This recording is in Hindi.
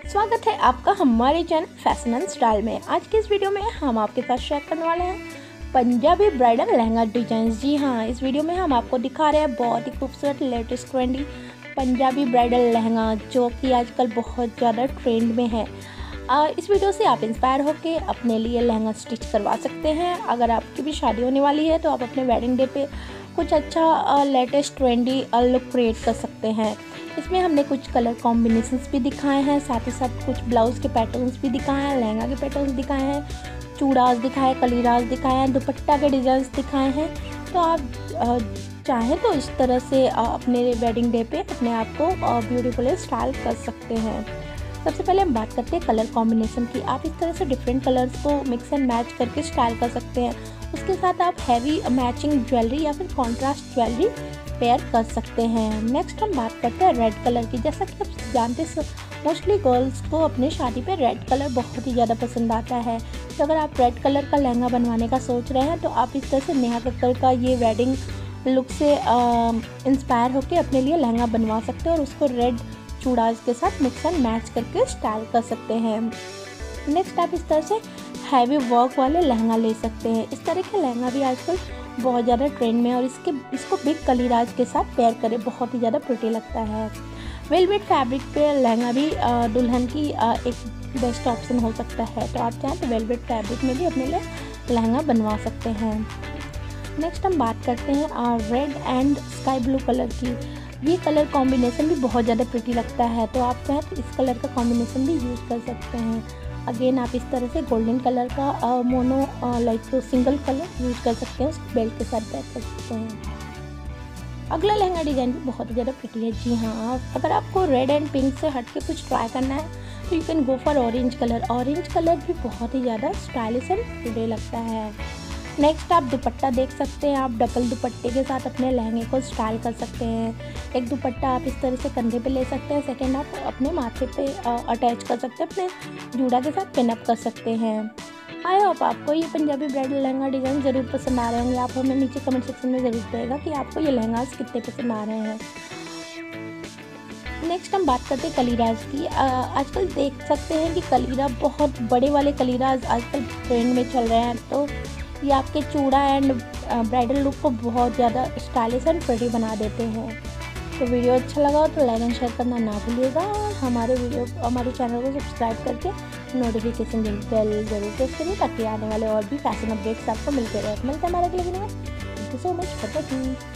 स्वागत है आपका हमारे चैनल फैशन एंड स्टाइल में। आज के इस वीडियो में हम आपके साथ शेयर करने वाले हैं पंजाबी ब्राइडल लहंगा डिजाइन। जी हाँ, इस वीडियो में हम आपको दिखा रहे हैं बहुत ही खूबसूरत latest trendy Punjabi bridal lehenga जो कि आजकल बहुत ज़्यादा ट्रेंड में है। इस वीडियो से आप इंस्पायर होकर अपने लिए लहंगा स्टिच करवा सकते हैं। अगर आपकी भी शादी होने वाली है तो आप अपने वेडिंग डे पे कुछ अच्छा लेटेस्ट ट्रेंडी लुक क्रिएट कर सकते हैं। इसमें हमने कुछ कलर कॉम्बिनेशंस भी दिखाए हैं, साथ ही साथ कुछ ब्लाउज़ के पैटर्न्स भी दिखाए हैं, लहंगा के पैटर्न्स दिखाए हैं, चूड़ास दिखाए, कलीराज दिखाए हैं, दुपट्टा के डिज़ाइंस दिखाए हैं। तो आप चाहें तो इस तरह से अपने वेडिंग डे पे अपने आप को ब्यूटीफुल स्टाइल कर सकते हैं। सबसे पहले हम बात करते हैं कलर कॉम्बिनेशन की। आप इस तरह से डिफरेंट कलर्स को मिक्स एंड मैच करके स्टाइल कर सकते हैं। उसके साथ आप हैवी मैचिंग ज्वेलरी या फिर कॉन्ट्रास्ट ज्वेलरी पेयर कर सकते हैं। नेक्स्ट हम बात करते हैं रेड कलर की। जैसा कि आप जानते हैं मोस्टली गर्ल्स को अपनी शादी पे रेड कलर बहुत ही ज़्यादा पसंद आता है। तो अगर आप रेड कलर का लहंगा बनवाने का सोच रहे हैं तो आप इस तरह से नेहा कक्कड़ का ये वेडिंग लुक से इंस्पायर होकर अपने लिए लहंगा बनवा सकते हैं और उसको रेड चूड़ास के साथ मिक्स एंड मैच करके स्टाइल कर सकते हैं। नेक्स्ट आप इस तरह से हैवी वर्क वाले लहंगा ले सकते हैं। इस तरह के लहंगा भी आजकल बहुत ज़्यादा ट्रेंड में है और इसको बिग कलीराज के साथ पेयर करें, बहुत ही ज़्यादा प्रिटी लगता है। वेलवेट फैब्रिक पे लहंगा भी दुल्हन की एक बेस्ट ऑप्शन हो सकता है। तो आप चाहें तो वेलवेट फैब्रिक में भी अपने लिए लहंगा बनवा सकते हैं। नेक्स्ट हम बात करते हैं red and sky blue colour की। ये कलर कॉम्बिनेशन भी बहुत ज़्यादा प्रिटी लगता है। तो आप चाहें तो इस कलर का कॉम्बिनेशन भी यूज़ कर सकते हैं। अगेन आप इस तरह से गोल्डन कलर का मोनो सिंगल कलर यूज़ कर सकते हैं, उसको बेल्ट के साथ पैक कर सकते हैं। अगला लहंगा डिज़ाइन भी बहुत ही ज़्यादा प्रिटी है। जी हाँ, अगर आपको रेड एंड पिंक से हट के कुछ ट्राई करना है तो you can go for orange colour. Orange colour भी बहुत ही ज़्यादा स्टाइलिश एंड प्रिटी लगता है। नेक्स्ट आप दुपट्टा देख सकते हैं। आप डबल दुपट्टे के साथ अपने लहंगे को स्टाइल कर सकते हैं। एक दुपट्टा आप इस तरह से कंधे पे ले सकते हैं, सेकंड आप अपने माथे पे अटैच कर सकते हैं, अपने जूड़ा के साथ पिन अप कर सकते हैं। आई होप आपको ये पंजाबी ब्राइडल लहंगा डिज़ाइन ज़रूर पसंद आ रहे होंगे। आप हमें नीचे कमेंट सेक्शन में ज़रूर बताइएगा कि आपको ये लहंगास कितने पसंद आ रहे हैं। नेक्स्ट हम बात करते हैं कलीराज की। आजकल देख सकते हैं कि कलीरा बहुत बड़े वाले कलीराज आजकल ट्रेंड में चल रहे हैं। तो ये आपके चूड़ा एंड ब्राइडल लुक को बहुत ज़्यादा स्टाइलिश एंड प्रिटी बना देते हैं। तो वीडियो अच्छा लगा तो लाइक एंड शेयर करना ना भूलिएगा। हमारे चैनल को सब्सक्राइब करके नोटिफिकेशन बेल जरूर प्रेस करिए ताकि आने वाले और भी फैशन अपडेट्स आपको मिलते रहे। मिलते हैं हमारे अगले वीडियो में। Thank you so much for watching.